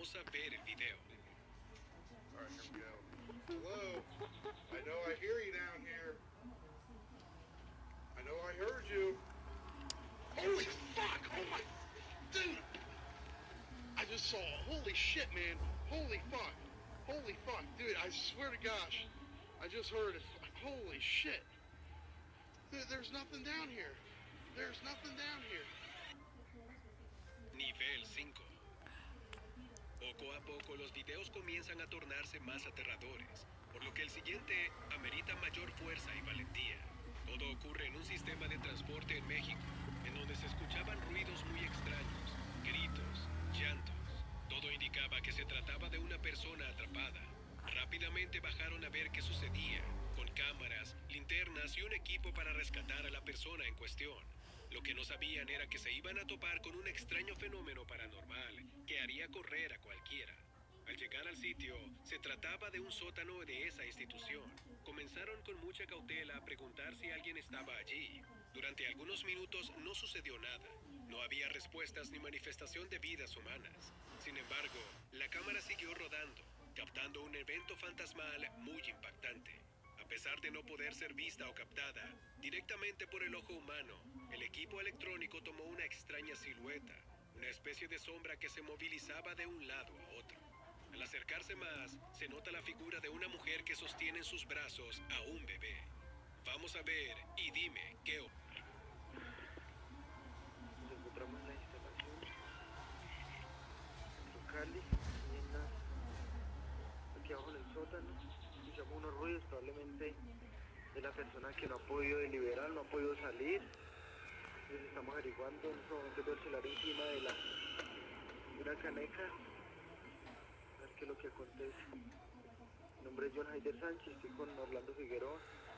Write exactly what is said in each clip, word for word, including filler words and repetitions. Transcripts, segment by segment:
Vamos a ver el video. All right, here we go. Hello? I know I hear you down here. I know I heard you. Holy fuck! Oh my... Dude! I just saw... Holy shit, man. Holy fuck. Holy fuck. Dude, I swear to gosh. I just heard it. Holy shit. There, there's nothing down here. There's nothing down here. Nivel cinco. Poco a poco los videos comienzan a tornarse más aterradores, por lo que el siguiente amerita mayor fuerza y valentía. Todo ocurre en un sistema de transporte en México, en donde se escuchaban ruidos muy extraños, gritos, llantos. Todo indicaba que se trataba de una persona atrapada. Rápidamente bajaron a ver qué sucedía, con cámaras, linternas y un equipo para rescatar a la persona en cuestión. Lo que no sabían era que se iban a topar con un extraño fenómeno paranormal que haría correr a cualquiera. Al llegar al sitio, se trataba de un sótano de esa institución. Comenzaron con mucha cautela a preguntar si alguien estaba allí. Durante algunos minutos no sucedió nada. No había respuestas ni manifestación de vidas humanas. Sin embargo, la cámara siguió rodando, captando un evento fantasmal muy impactante. A pesar de no poder ser vista o captada directamente por el ojo humano, el equipo electrónico tomó una extraña silueta, una especie de sombra que se movilizaba de un lado a otro. Al acercarse más, se nota la figura de una mujer que sostiene en sus brazos a un bebé. Vamos a ver y dime qué ocurre. Nos encontramos en la instalación Metro Cali y en la, aquí abajo en el sótano escuchamos unos ruidos, probablemente de la persona que no ha podido deliberar, no ha podido salir. Entonces estamos averiguando. En este momento veo el celular encima de la de una caneca, a ver qué es lo que acontece. Mi nombre es John Haider Sánchez, estoy con Orlando Figueroa.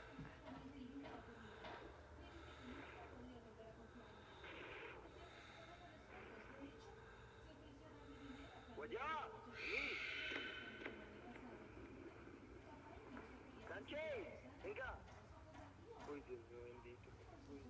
¡Guayá! ¡Sí! ¡Sánchez! ¡Venga! Uy, Dios mío bendito. Uy.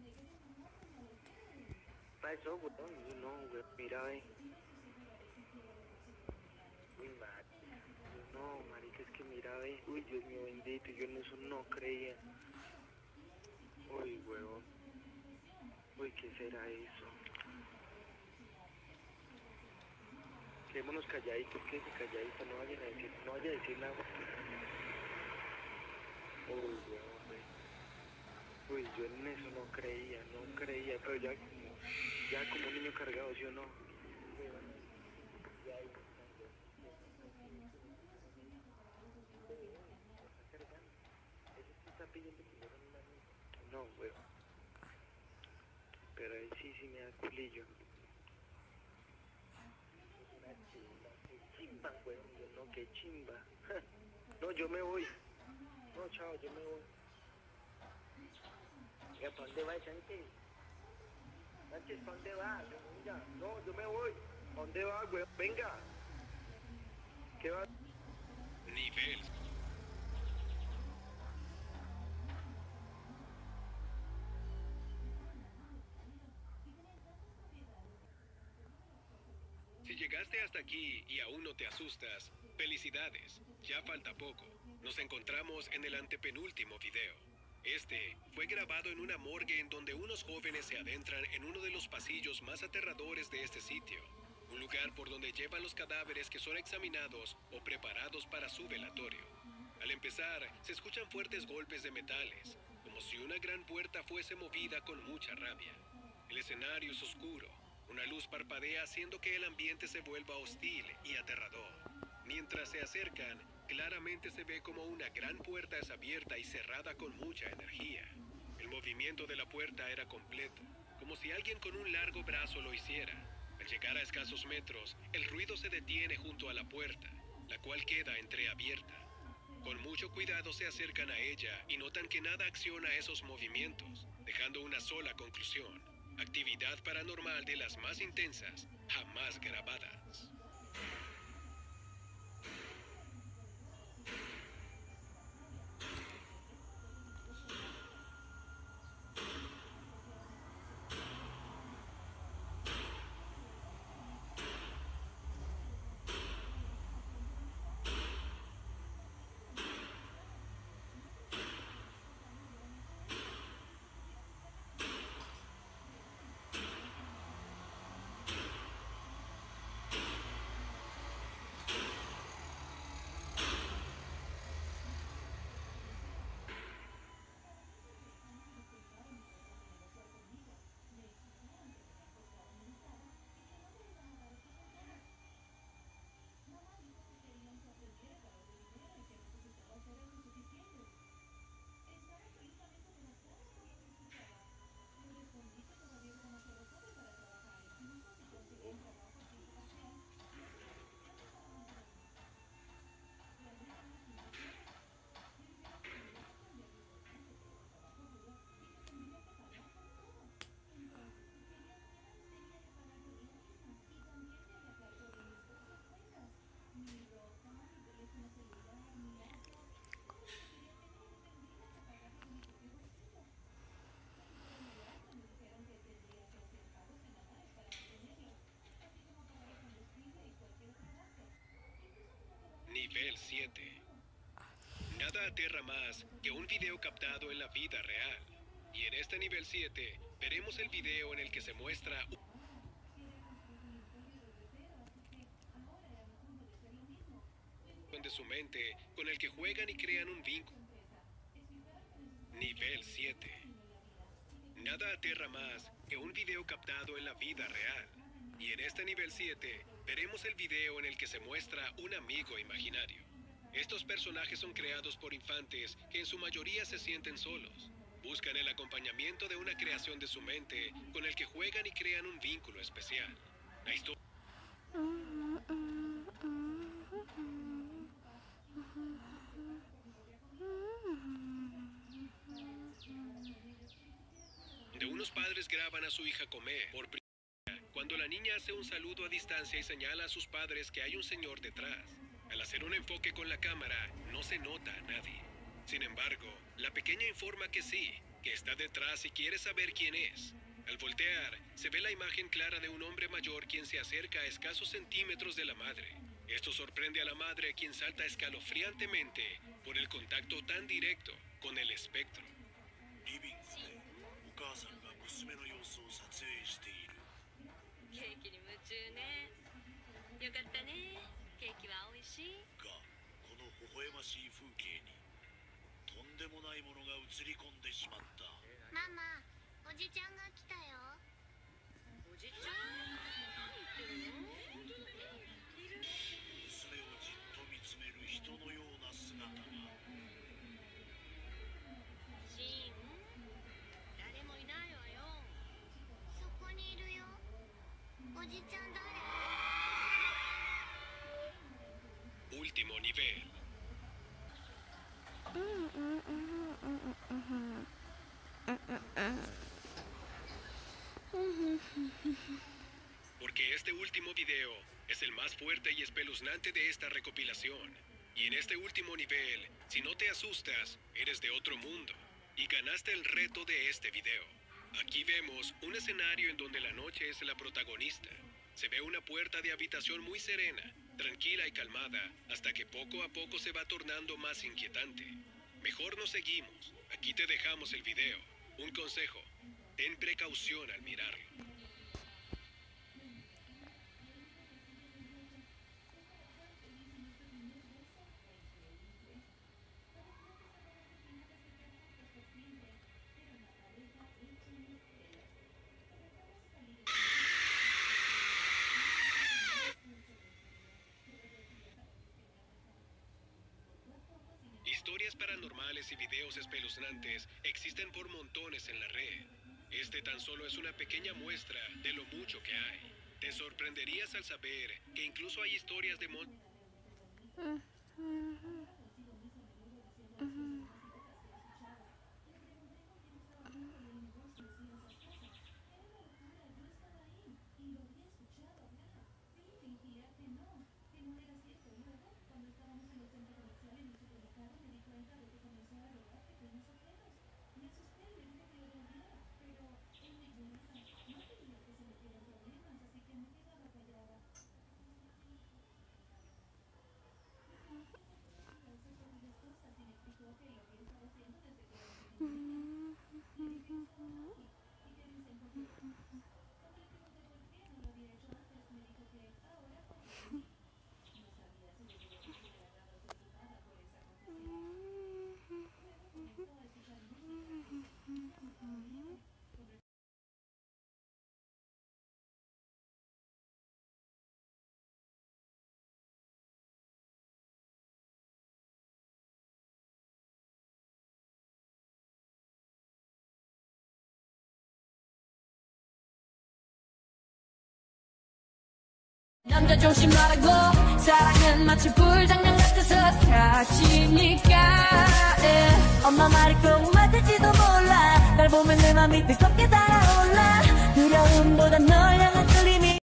¿Para eso, weón? Yo no, weón. Mira, ve. Uy, marica. Yo no, marica, es que mira, ve. Uy, Dios mío bendito. Yo en eso no creía. Uy, weón. Uy, ¿qué será eso? Quedémonos calladitos, quédense calladitos, no vayan a decir, no vayan a decir nada. Uy, weón, ve. Uy, yo en eso no creía, no creía, pero ya como, ya como un niño cargado, ¿sí o no? Ya ahí, está cargando. Ese sí está pidiendo primero en una niña. No, weón. Pero ahí sí, sí me da culillo. Una chimba, qué chimba, weón. Yo no, qué chimba. No, yo me voy. No, chao, yo me voy. Oiga, ¿para dónde va Sánchez? Sánchez, ¿para dónde va? Venga, no, yo me voy. ¿Para dónde va, güey? Venga. ¿Qué va? Nivel. Si llegaste hasta aquí y aún no te asustas, felicidades, ya falta poco. Nos encontramos en el antepenúltimo video. Este fue grabado en una morgue en donde unos jóvenes se adentran en uno de los pasillos más aterradores de este sitio. Un lugar por donde llevan los cadáveres que son examinados o preparados para su velatorio. Al empezar, se escuchan fuertes golpes de metales, como si una gran puerta fuese movida con mucha rabia. El escenario es oscuro. Una luz parpadea haciendo que el ambiente se vuelva hostil y aterrador. Mientras se acercan, claramente se ve como una gran puerta es abierta y cerrada con mucha energía. El movimiento de la puerta era completo, como si alguien con un largo brazo lo hiciera. Al llegar a escasos metros, el ruido se detiene junto a la puerta, la cual queda entreabierta. Con mucho cuidado se acercan a ella y notan que nada acciona esos movimientos, dejando una sola conclusión: actividad paranormal de las más intensas jamás grabadas. Nivel siete. Nada aterra más que un video captado en la vida real. Y en este nivel siete, veremos el video en el que se muestra un de su mente con el que juegan y crean un vínculo. Nivel siete. Nada aterra más que un video captado en la vida real. Y en este nivel siete, veremos el video en el que se muestra un amigo imaginario. Estos personajes son creados por infantes que en su mayoría se sienten solos. Buscan el acompañamiento de una creación de su mente con el que juegan y crean un vínculo especial. La historia de unos padres graban a su hija comer por primera vez cuando la niña hace un saludo a distancia y señala a sus padres que hay un señor detrás. Al hacer un enfoque con la cámara, no se nota a nadie. Sin embargo, la pequeña informa que sí, que está detrás y quiere saber quién es. Al voltear, se ve la imagen clara de un hombre mayor quien se acerca a escasos centímetros de la madre. Esto sorprende a la madre, quien salta escalofriantemente por el contacto tan directo con el espectro. リビングでお母さんが娘の様子を撮影している。 ケーキに夢中ね。よかったね。ケーキは美味しい。 が、この微笑ましい風景にとんでもないものが映り込んでしまった。 ママ、おじちゃんが来たよ。 おじちゃん？何言ってるの？いる。 娘をじっと見つめる人のような姿が。 シーン、誰もいないわよ。 そこにいるよ。おじちゃん誰 ？Último nivel. Porque este último video es el más fuerte y espeluznante de esta recopilación. Y en este último nivel, si no te asustas, eres de otro mundo. Y ganaste el reto de este video. Aquí vemos un escenario en donde la noche es la protagonista. Se ve una puerta de habitación muy serena, tranquila y calmada, hasta que poco a poco se va tornando más inquietante. Mejor nos seguimos. Aquí te dejamos el video. Un consejo: ten precaución al mirarlo. Historias paranormales y videos espeluznantes existen por montones en la red. Este tan solo es una pequeña muestra de lo mucho que hay. Te sorprenderías al saber que incluso hay historias de mon... 남자 조심하라고 사랑은 마치 불장난 같아서 다치니까 yeah. 엄마 말이 꼭 맞을지도 몰라 날 보면 내 맘이 뜨겁게 달아올라 두려움보다 널 향한